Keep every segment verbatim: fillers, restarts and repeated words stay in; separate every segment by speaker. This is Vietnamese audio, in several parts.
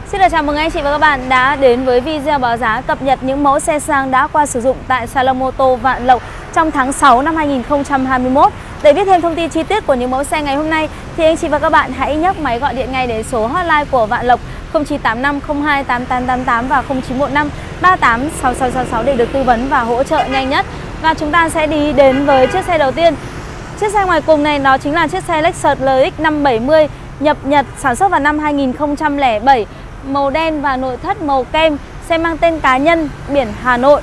Speaker 1: Xin được chào mừng anh chị và các bạn đã đến với video báo giá cập nhật những mẫu xe sang đã qua sử dụng tại Salon Mô tô Vạn Lộc trong tháng sáu năm hai nghìn không trăm hai mươi mốt. Để biết thêm thông tin chi tiết của những mẫu xe ngày hôm nay thì anh chị và các bạn hãy nhấc máy gọi điện ngay đến số hotline của Vạn Lộc không chín tám năm không hai tám tám tám tám và không chín một năm ba tám sáu sáu sáu sáu để được tư vấn và hỗ trợ nhanh nhất. Và chúng ta sẽ đi đến với chiếc xe đầu tiên. Chiếc xe ngoài cùng này đó chính là chiếc xe Lexus L X năm bảy mươi nhập Nhật, sản xuất vào năm hai nghìn không trăm lẻ bảy, màu đen và nội thất màu kem, xe mang tên cá nhân, biển Hà Nội.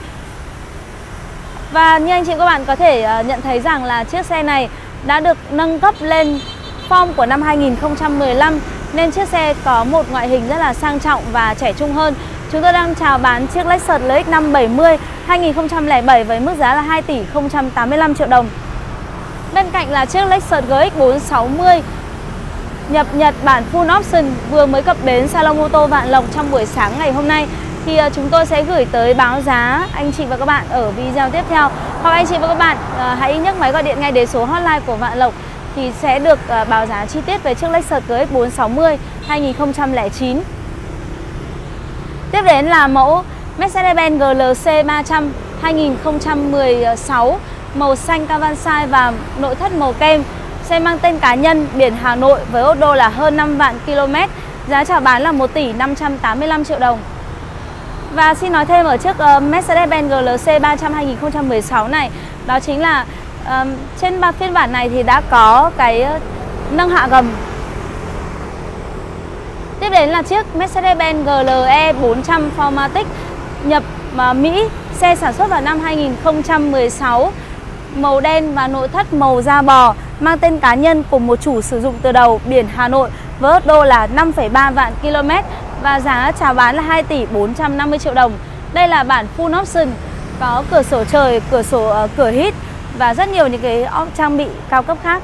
Speaker 1: Và như anh chị và các bạn có thể nhận thấy rằng là chiếc xe này đã được nâng cấp lên form của năm hai nghìn không trăm mười lăm nên chiếc xe có một ngoại hình rất là sang trọng và trẻ trung hơn. Chúng tôi đang chào bán chiếc Lexus L X năm bảy mươi hai nghìn không trăm lẻ bảy với mức giá là hai tỷ không trăm tám mươi lăm triệu đồng. Bên cạnh là chiếc Lexus G X bốn sáu mươi nhập Nhật bản full option vừa mới cập bến Salon Mô tô Vạn Lộc trong buổi sáng ngày hôm nay. Thì chúng tôi sẽ gửi tới báo giá anh chị và các bạn ở video tiếp theo. Hoặc anh chị và các bạn uh, hãy nhấc máy gọi điện ngay đến số hotline của Vạn Lộc thì sẽ được uh, báo giá chi tiết về chiếc Lexus G X bốn sáu mươi hai nghìn không trăm lẻ chín. Tiếp đến là mẫu Mercedes-Benz G L C ba trăm hai nghìn không trăm mười sáu, màu xanh Cavansai và nội thất màu kem. Xe mang tên cá nhân, biển Hà Nội với ô đô là hơn năm vạn km. Giá chào bán là một tỷ năm trăm tám mươi lăm triệu đồng. Và xin nói thêm ở chiếc uh, Mercedes-Benz G L C ba trăm hai nghìn không trăm mười sáu này, đó chính là uh, trên ba phiên bản này thì đã có cái uh, nâng hạ gầm. Tiếp đến là chiếc Mercedes-Benz G L E bốn trăm Formatic nhập uh, Mỹ, xe sản xuất vào năm hai nghìn không trăm mười sáu, màu đen và nội thất màu da bò, mang tên cá nhân cùng một chủ sử dụng từ đầu, biển Hà Nội với ô đô là năm phẩy ba vạn km và giá chào bán là hai tỷ bốn trăm năm mươi triệu đồng. Đây là bản full option, có cửa sổ trời, cửa sổ uh, cửa hít và rất nhiều những cái trang bị cao cấp khác.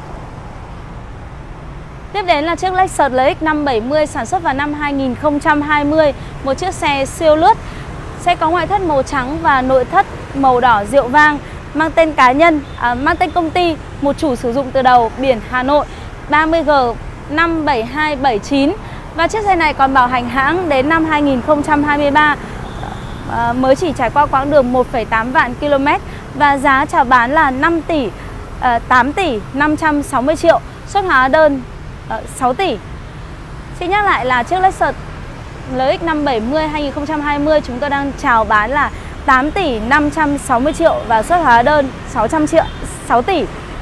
Speaker 1: Tiếp đến là chiếc Lexus L X năm bảy mươi sản xuất vào năm hai nghìn không trăm hai mươi, một chiếc xe siêu lướt. Xe có ngoại thất màu trắng và nội thất màu đỏ rượu vang, mang tên cá nhân, à, mang tên công ty, một chủ sử dụng từ đầu, biển Hà Nội, ba mươi G năm bảy hai bảy chín. Và chiếc xe này còn bảo hành hãng đến năm hai nghìn không trăm hai mươi ba, à, mới chỉ trải qua quãng đường một phẩy tám vạn km và giá chào bán là năm tỷ à, tám tỷ năm trăm sáu mươi triệu, xuất hóa đơn à, sáu tỷ. Xin nhắc lại là chiếc Lexus L X năm bảy mươi hai nghìn không trăm hai mươi chúng tôi đang chào bán là tám tỷ năm trăm sáu mươi triệu và xuất hóa đơn sáu trăm triệu, sáu tỷ.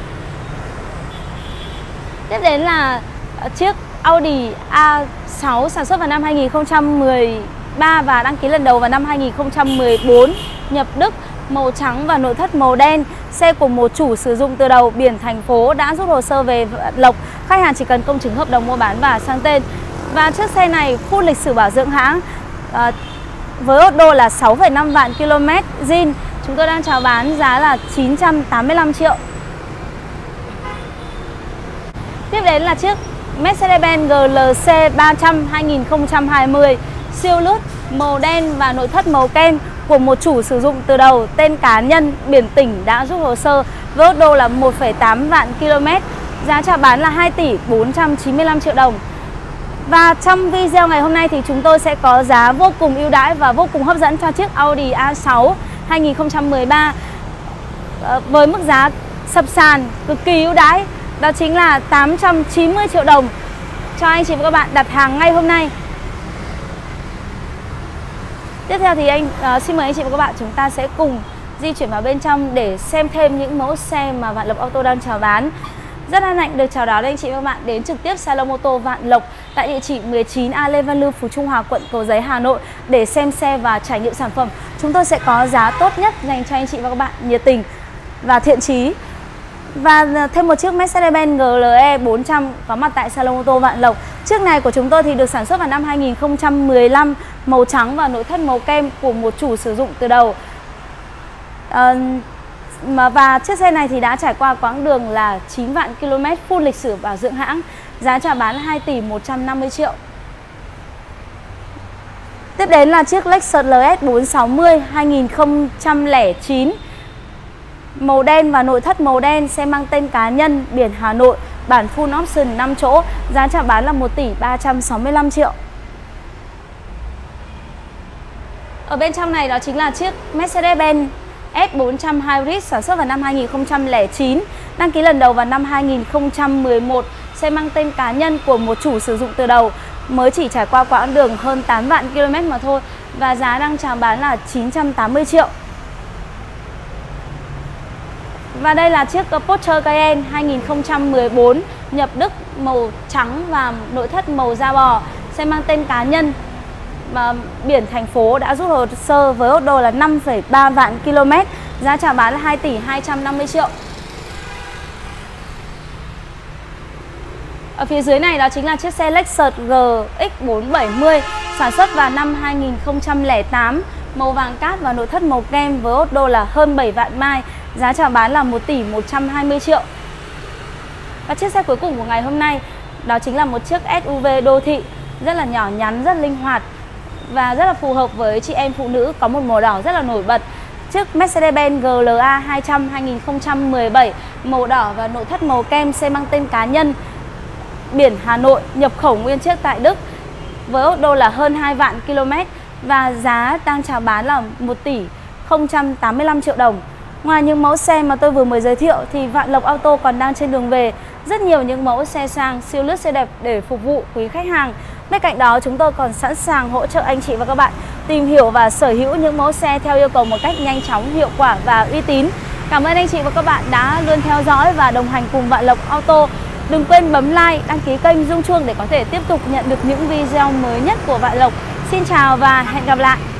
Speaker 1: Tiếp đến là chiếc Audi A sáu sản xuất vào năm hai nghìn không trăm mười ba và đăng ký lần đầu vào năm hai nghìn không trăm mười bốn, nhập Đức, màu trắng và nội thất màu đen. Xe của một chủ sử dụng từ đầu, biển thành phố, đã rút hồ sơ về Vạn Lộc. Khách hàng chỉ cần công chứng hợp đồng mua bán và sang tên. Và chiếc xe này full lịch sử bảo dưỡng hãng, à, với ô đô là sáu phẩy năm vạn km zin. Chúng tôi đang chào bán giá là chín trăm tám mươi lăm triệu. Tiếp đến là chiếc Mercedes-Benz G L C ba trăm hai nghìn không trăm hai mươi siêu lướt, màu đen và nội thất màu kem của một chủ sử dụng từ đầu, tên cá nhân, biển tỉnh, đã rút hồ sơ với ô đô là một phẩy tám vạn km. Giá chào bán là hai tỷ bốn trăm chín mươi lăm triệu đồng. Và trong video ngày hôm nay thì chúng tôi sẽ có giá vô cùng ưu đãi và vô cùng hấp dẫn cho chiếc Audi A sáu hai nghìn không trăm mười ba với mức giá sập sàn cực kỳ ưu đãi, đó chính là tám trăm chín mươi triệu đồng cho anh chị và các bạn đặt hàng ngay hôm nay. Tiếp theo thì anh uh, xin mời anh chị và các bạn chúng ta sẽ cùng di chuyển vào bên trong để xem thêm những mẫu xe mà Vạn Lộc Auto đang chào bán. Rất hân hạnh được chào đón anh chị và các bạn đến trực tiếp Salon Mô tô Vạn Lộc tại địa chỉ mười chín A Lê Văn Lương, Phú Trung Hòa, quận Cầu Giấy, Hà Nội để xem xe và trải nghiệm sản phẩm. Chúng tôi sẽ có giá tốt nhất dành cho anh chị và các bạn nhiệt tình và thiện chí. Và thêm một chiếc Mercedes-Benz G L E bốn trăm có mặt tại Salon Mô tô Vạn Lộc. Chiếc này của chúng tôi thì được sản xuất vào năm hai nghìn không trăm mười lăm, màu trắng và nội thất màu kem của một chủ sử dụng từ đầu. À, và chiếc xe này thì đã trải qua quãng đường là chín vạn km, full lịch sử bảo dưỡng hãng. Giá chào bán là hai tỷ một trăm năm mươi triệu. Tiếp đến là chiếc Lexus L S bốn sáu mươi hai nghìn không trăm lẻ chín, màu đen và nội thất màu đen, xe mang tên cá nhân, biển Hà Nội, bản full option năm chỗ. Giá chào bán là một tỷ ba trăm sáu mươi lăm triệu. Ở bên trong này đó chính là chiếc Mercedes-Benz S bốn trăm Hybrid sản xuất vào năm hai nghìn không trăm lẻ chín, đăng ký lần đầu vào năm hai nghìn không trăm mười một, xe mang tên cá nhân của một chủ sử dụng từ đầu, mới chỉ trải qua quãng đường hơn tám vạn ki lô mét mà thôi, và giá đang chào bán là chín trăm tám mươi triệu. Và đây là chiếc Porsche Cayenne hai nghìn không trăm mười bốn nhập Đức, màu trắng và nội thất màu da bò, xe mang tên cá nhân mà biển thành phố đã rút hồ sơ với ô tô là năm phẩy ba vạn ki lô mét, giá chào bán là hai tỷ hai trăm năm mươi triệu. Ở phía dưới này đó chính là chiếc xe Lexus G X bốn bảy mươi sản xuất vào năm hai nghìn không trăm lẻ tám, màu vàng cát và nội thất màu kem với ô tô là hơn bảy vạn mai, giá chào bán là một tỷ một trăm hai mươi triệu. Và chiếc xe cuối cùng của ngày hôm nay đó chính là một chiếc ét u vê đô thị rất là nhỏ nhắn, rất linh hoạt và rất là phù hợp với chị em phụ nữ, có một màu đỏ rất là nổi bật. Chiếc Mercedes-Benz G L A hai trăm hai nghìn không trăm mười bảy, màu đỏ và nội thất màu kem, xe mang tên cá nhân, biển Hà Nội, nhập khẩu nguyên chiếc tại Đức, với ô tô là hơn hai vạn ki lô mét và giá đang chào bán là một tỷ không trăm tám mươi lăm triệu đồng. Ngoài những mẫu xe mà tôi vừa mới giới thiệu thì Vạn Lộc Auto còn đang trên đường về rất nhiều những mẫu xe sang, siêu lướt, xe đẹp để phục vụ quý khách hàng. Bên cạnh đó, chúng tôi còn sẵn sàng hỗ trợ anh chị và các bạn tìm hiểu và sở hữu những mẫu xe theo yêu cầu một cách nhanh chóng, hiệu quả và uy tín. Cảm ơn anh chị và các bạn đã luôn theo dõi và đồng hành cùng Vạn Lộc Auto. Đừng quên bấm like, đăng ký kênh, rung chuông để có thể tiếp tục nhận được những video mới nhất của Vạn Lộc. Xin chào và hẹn gặp lại!